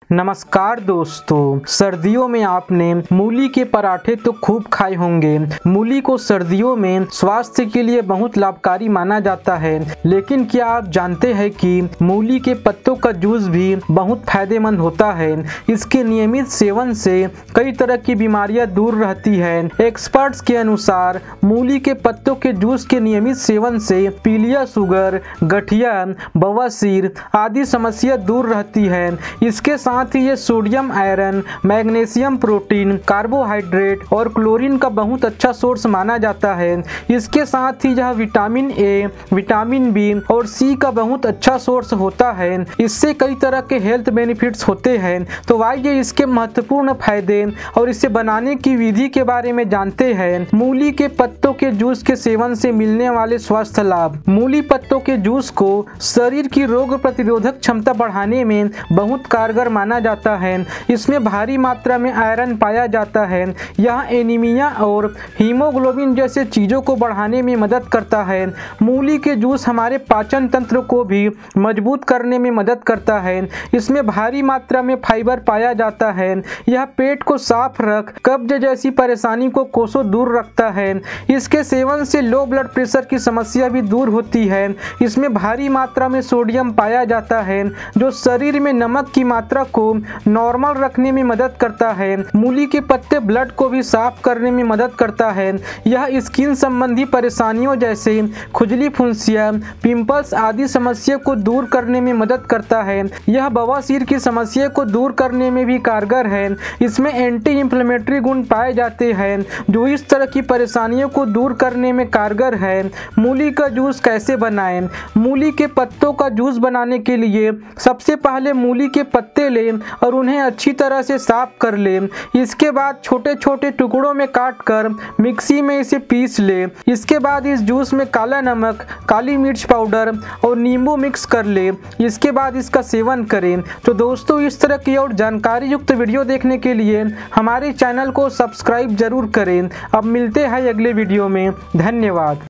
नमस्कार दोस्तों, सर्दियों में आपने मूली के पराठे तो खूब खाए होंगे। मूली को सर्दियों में स्वास्थ्य के लिए बहुत लाभकारी माना जाता है, लेकिन क्या आप जानते हैं कि मूली के पत्तों का जूस भी बहुत फायदेमंद होता है। इसके नियमित सेवन से कई तरह की बीमारियां दूर रहती हैं। एक्सपर्ट्स के अनुसार मूली के पत्तों के जूस के नियमित सेवन से पीलिया, शुगर, गठिया, बवासीर आदि समस्या दूर रहती है। इसके साथ ही ये sodium, iron, magnesium, protein, carbohydrate और क्लोरीन का बहुत अच्छा सोर्स माना जाता है। इसके साथ ही यह विटामिन ए, विटामिन बी और सी का बहुत अच्छा सोर्स होता है। इससे कई तरह के हेल्थ बेनिफिट्स होते हैं। तो आइए इसके महत्वपूर्ण फायदे और इसे बनाने की विधि के बारे में जानते हैं। मूली के पत्तों के जूस के सेवन से मिलने वाले स्वास्थ्य लाभ। मूली पत्तों के जूस को शरीर की रोग प्रतिरोधक क्षमता बढ़ाने में बहुत कारगर माना जाता है। इसमें भारी मात्रा में आयरन पाया जाता है। यह एनीमिया और हीमोग्लोबिन जैसे चीजों को बढ़ाने में मदद करता है। मूली के जूस हमारे पाचन तंत्र को भी मजबूत करने में मदद करता है। इसमें भारी मात्रा में फाइबर पाया जाता है। यह पेट को साफ रख कब्ज जैसी परेशानी को कोसों दूर रखता है। इसके सेवन से लो ब्लड प्रेशर की समस्या भी दूर होती है। इसमें भारी मात्रा में सोडियम पाया जाता है, जो शरीर में नमक की मात्रा को नॉर्मल रखने में मदद करता है। मूली के पत्ते ब्लड को भी साफ करने में मदद करता है। यह स्किन संबंधी परेशानियों जैसे खुजली, फुंसिया, पिंपल्स आदि समस्या को दूर करने में मदद करता है। यह बवासीर की समस्या को दूर करने में भी कारगर है। इसमें एंटी इंफ्लेमेटरी गुण पाए जाते हैं, जो इस तरह की परेशानियों को दूर करने में कारगर है। मूली का जूस कैसे बनाएं? मूली के पत्तों का जूस बनाने के लिए सबसे पहले मूली के पत्ते लें और उन्हें अच्छी तरह से साफ कर लें। इसके बाद छोटे छोटे टुकड़ों में काट कर मिक्सी में इसे पीस लें। इसके बाद इस जूस में काला नमक, काली मिर्च पाउडर और नींबू मिक्स कर लें। इसके बाद इसका सेवन करें। तो दोस्तों, इस तरह की और जानकारी युक्त वीडियो देखने के लिए हमारे चैनल को सब्सक्राइब जरूर करें। अब मिलते हैं अगले वीडियो में। धन्यवाद।